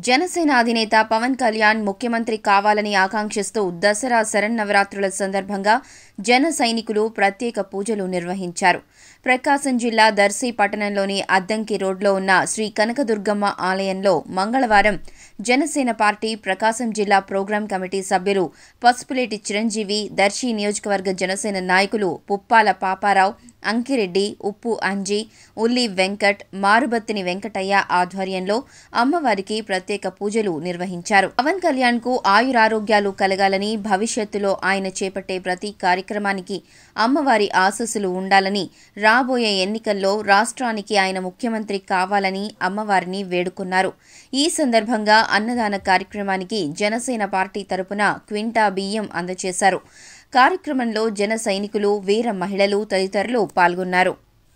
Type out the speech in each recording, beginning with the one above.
జనసేన అధినేత పవన్ కళ్యాణ్ ముఖ్యమంత్రి కావాలని ఆకాంక్షిస్తూ దసరా శరన్నవరాత్రుల సందర్భంగా జన సైనికులు ప్రత్యేక పూజలు నిర్వహించారు. ప్రకాశం జిల్లా దర్శి పట్టణంలోని అద్దంకి రోడ్లో ఉన్న శ్రీ కనకదుర్గమ్మ ఆలయంలో మంగళవారం జనసేన పార్టీ ప్రకాశం జిల్లా ప్రోగ్రాం కమిటీ సభ్యులు పసుపులేటి చిరంజీవి, దర్శి నియోజకవర్గ జనసేన నాయకులు పుప్పాల పాపారావు, అంకిరెడ్డి, ఉప్పు అంజీ, ఉల్లి వెంకట్, మారుబత్తిని వెంకటయ్య ఆధ్వర్యంలో అమ్మవారికి ప్రత్యేక పూజలు నిర్వహించారు. పవన్ కళ్యాణ్ కు ఆయురారోగ్యాలు కలగాలని, భవిష్యత్తులో ఆయన చేపట్టే ప్రతి కార్యక్రమానికి అమ్మవారి ఆశీస్సులు ఉండాలని, రాబోయే ఎన్నికల్లో రాష్ట్రానికి ఆయన ముఖ్యమంత్రి కావాలని అమ్మవారిని వేడుకున్నారు. ఈ సందర్భంగా అన్నదాన కార్యక్రమానికి జనసేన పార్టీ తరపున క్వింటా బియ్యం అందజేశారు. కార్యక్రమంలో జన సైనికులు, వీర మహిళలు తదితరులు పాల్గొన్నారు.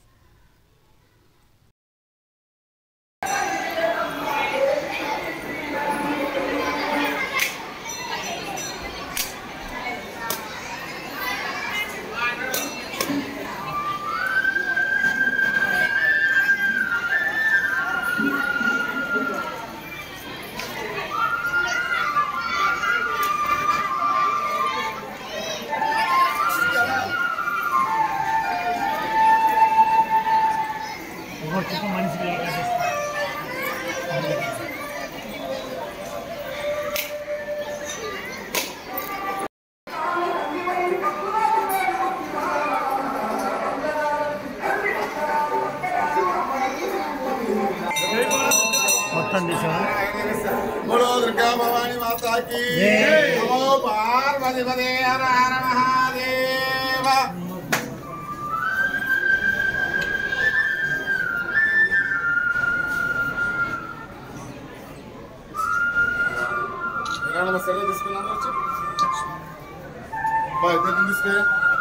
बोलो दुर्गा भवानी माता की नमो पार्वती पते हर हर महादेव। नमस्ते తీసుకున్నాను బాయ్ తీసుకే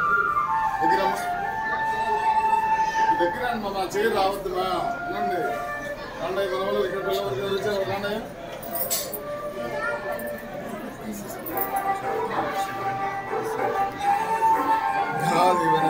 దగ్గర మా చేయి రావద్దు మా నండి రండి మన వాళ్ళు ఇక్కడ పిల్లలు వచ్చారు రండి కాదు